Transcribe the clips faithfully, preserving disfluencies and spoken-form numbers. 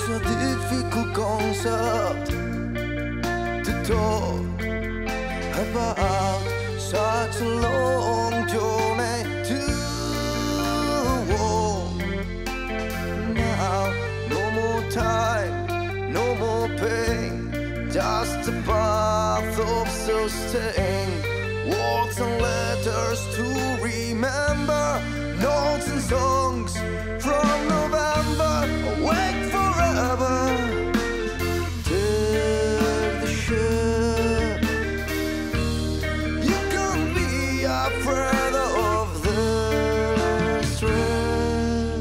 such a difficult concept to talk about, such a long journey to walk. Now, no more time, no more pain, just a path of sustain. Words and letters to remember, notes and songs from November. Awake forever, take the ship. You can't be afraid of the strength.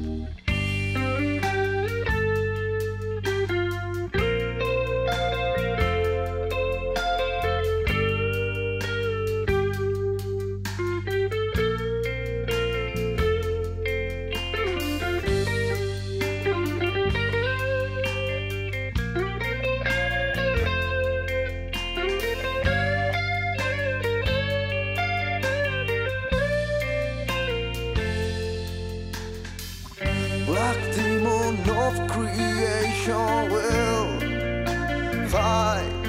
Black demon of creation will fight